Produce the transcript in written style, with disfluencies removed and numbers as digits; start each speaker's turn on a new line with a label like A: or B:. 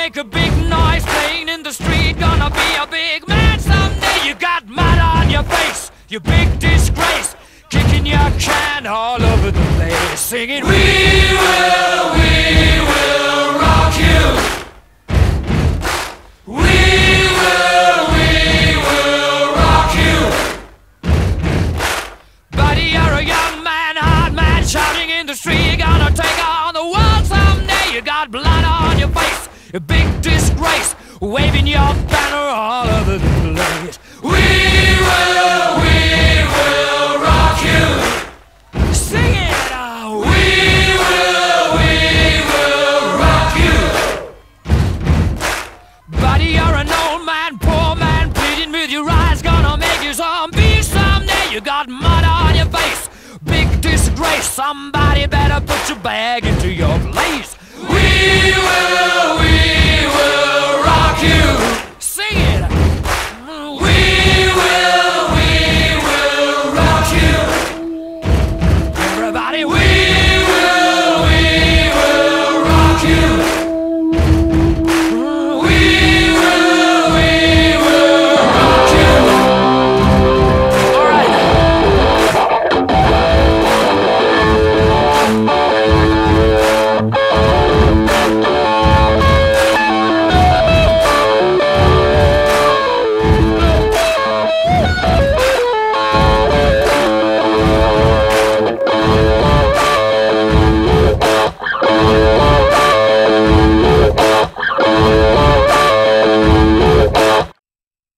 A: make a big noise playing in the street. Gonna be a big man someday. You got mud on your face, you big disgrace. Kicking your can all over the place, singing, we will rock you. We will rock you. Buddy, you're a young man, hard man, shouting in the street. You're gonna take on the world someday. You got blood on your face, a big disgrace, waving your banner all over the place. We will rock you. Sing it out. We will rock you. Buddy, you're an old man, poor man, pleading with your eyes. Gonna make you zombie someday. You got mud on your face, big disgrace. Somebody better put your bag in